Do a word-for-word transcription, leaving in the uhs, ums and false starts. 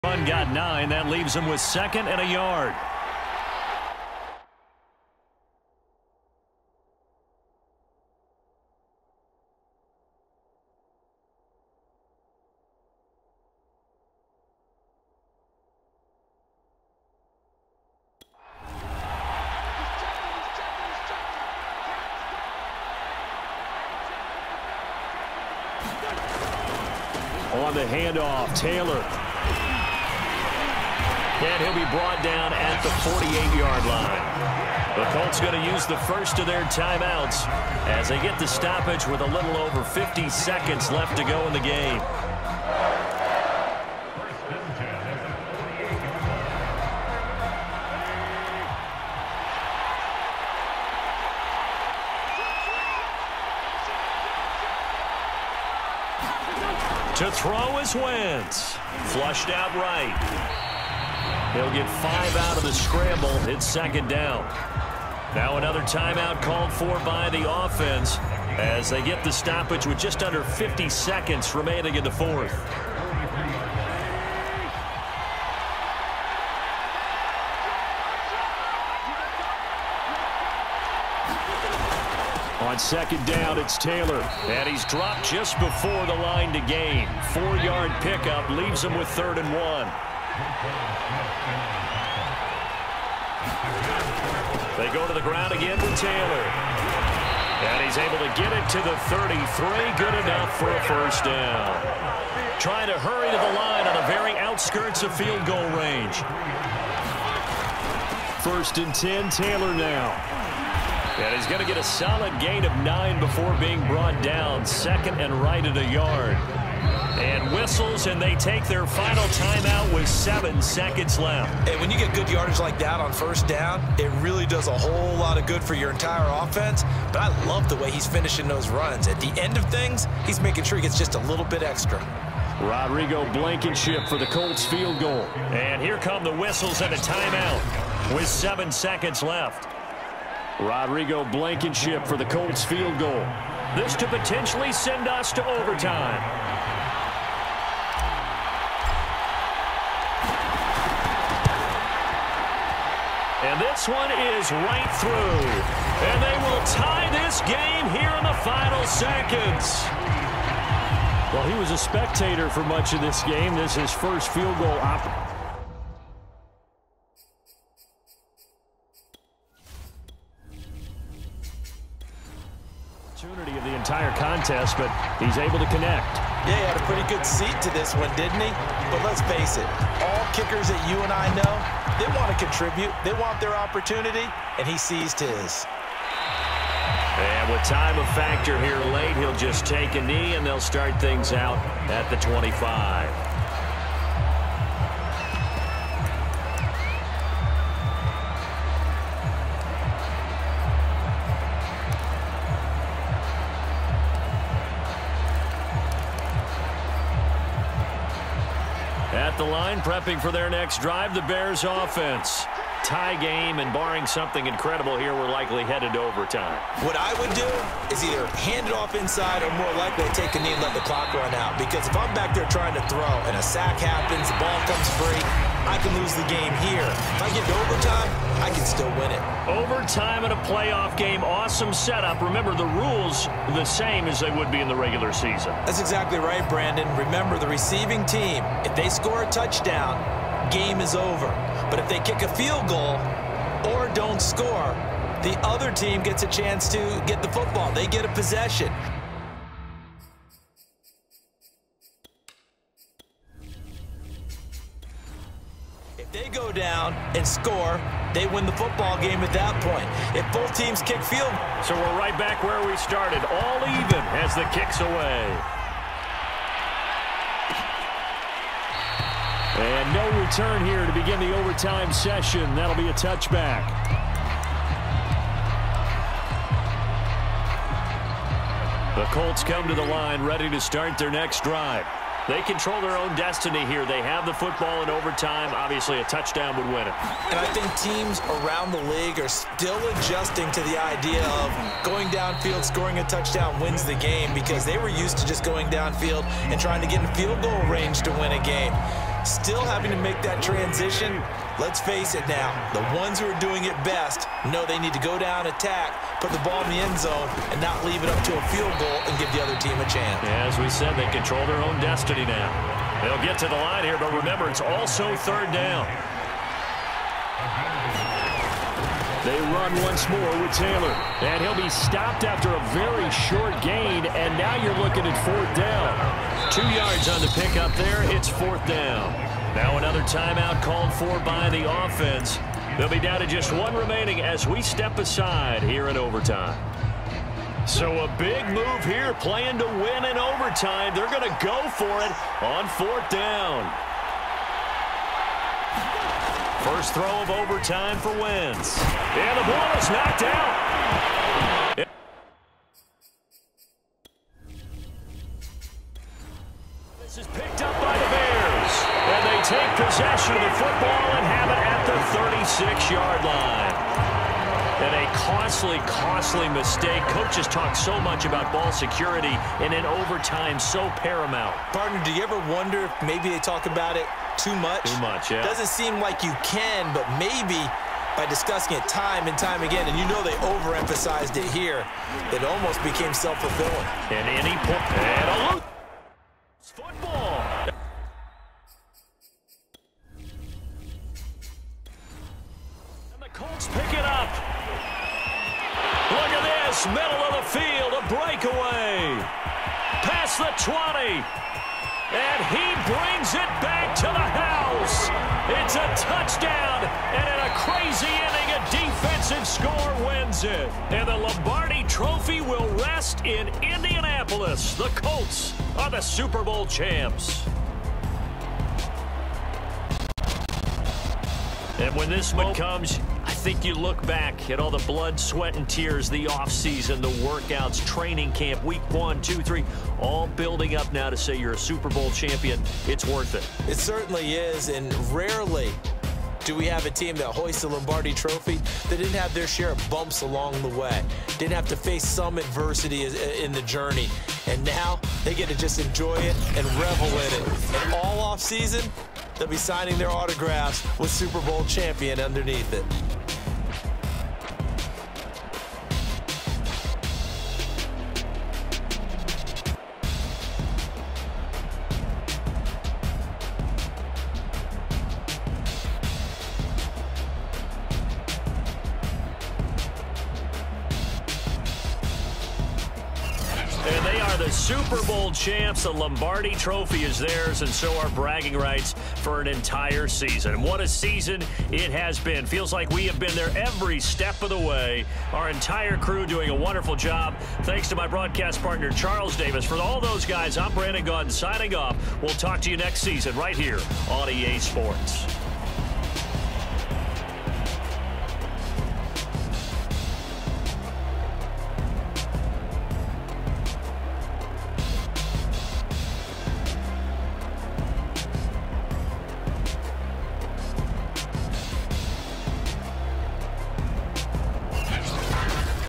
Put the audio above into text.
Run got nine. That leaves him with second and a yard. On the handoff, Taylor. And he'll be brought down at the forty-eight-yard line. The Colts going to use the first of their timeouts as they get the stoppage with a little over fifty seconds left to go in the game. To throw is Wentz. Flushed out right. He'll get five out of the scramble. It's second down. Now another timeout called for by the offense as they get the stoppage with just under fifty seconds remaining in the fourth. On second down, it's Taylor. And he's dropped just before the line to gain. Four-yard pickup leaves him with third and one. They go to the ground again with Taylor. And he's able to get it to the thirty-three. Good enough for a first down. Trying to hurry to the line on the very outskirts of field goal range. First and ten, Taylor now. And he's going to get a solid gain of nine before being brought down. Second and right at a yard. And whistles, and they take their final timeout with seven seconds left. And when you get good yardage like that on first down, it really does a whole lot of good for your entire offense. But I love the way he's finishing those runs. At the end of things, he's making sure he gets just a little bit extra. Rodrigo Blankenship for the Colts field goal. And here come the whistles and a timeout with seven seconds left. Rodrigo Blankenship for the Colts field goal. This to potentially send us to overtime. And this one is right through. And they will tie this game here in the final seconds. Well, he was a spectator for much of this game. This is his first field goal opportunity. Of the entire contest, but he's able to connect. Yeah, he had a pretty good seat to this one, didn't he? But let's face it, all kickers that you and I know, they want to contribute, they want their opportunity, and he seized his. And with time a factor here late, he'll just take a knee, and they'll start things out at the twenty-five. At the line, prepping for their next drive, the Bears offense. Tie game, and barring something incredible here, we're likely headed to overtime. What I would do is either hand it off inside or more likely take a knee and let the clock run out. Because if I'm back there trying to throw and a sack happens, the ball comes free, I can lose the game here. If I get to overtime, I can still win it. Overtime in a playoff game, awesome setup. Remember, the rules are the same as they would be in the regular season. That's exactly right, Brandon. Remember, the receiving team, if they score a touchdown, game is over. But if they kick a field goal or don't score, the other team gets a chance to get the football. They get a possession. If they go down and score, they win the football game at that point. If both teams kick field. So we're right back where we started, all even as the kick's away. And no return here to begin the overtime session. That'll be a touchback. The Colts come to the line ready to start their next drive. They control their own destiny here. They have the football in overtime. Obviously, a touchdown would win it. And I think teams around the league are still adjusting to the idea of going downfield, scoring a touchdown wins the game, because they were used to just going downfield and trying to get in field goal range to win a game. still having to make that transition. Let's face it now, the ones who are doing it best know they need to go down, attack, put the ball in the end zone, and not leave it up to a field goal and give the other team a chance. Yeah, as we said, they control their own destiny now. They'll get to the line here, but remember, it's also third down. They run once more with Taylor, and he'll be stopped after a very short gain, and now you're looking at fourth down. Two yards on the pickup there. It's fourth down. Now another timeout called for by the offense. They'll be down to just one remaining as we step aside here in overtime. So a big move here, playing to win in overtime. They're going to go for it on fourth down. First throw of overtime for Wentz. And the ball is knocked out. This is picked up by the Bears. And they take possession of the football and have it at the thirty-six yard line. And a costly, costly mistake. Coaches talk so much about ball security, and in overtime, so paramount. Partner, do you ever wonder if maybe they talk about it too much? Too much, yeah. Doesn't seem like you can, but maybe by discussing it time and time again, and you know they overemphasized it here, it almost became self-fulfilling. And any point, and a loose football. And the Colts pick it up. Look at this, middle of the field, a breakaway. Past the twenty. And he brings it back to the house. It's a touchdown, and in a crazy inning, a defensive score wins it. And the Lombardi Trophy will rest in Indianapolis. The Colts are the Super Bowl champs. And when this one comes, I think you look back at all the blood, sweat, and tears, the offseason, the workouts, training camp, week one, two, three, all building up now to say you're a Super Bowl champion. It's worth it. It certainly is, and rarely do we have a team that hoists a Lombardi Trophy that didn't have their share of bumps along the way, didn't have to face some adversity in the journey, and now they get to just enjoy it and revel in it. And all offseason, they'll be signing their autographs with Super Bowl champion underneath it. And they are the Super Bowl champs. The Lombardi Trophy is theirs, and so are bragging rights for an entire season. And what a season it has been. Feels like we have been there every step of the way. Our entire crew doing a wonderful job. Thanks to my broadcast partner, Charles Davis. For all those guys, I'm Brandon Gaudin signing off. We'll talk to you next season right here on E A Sports.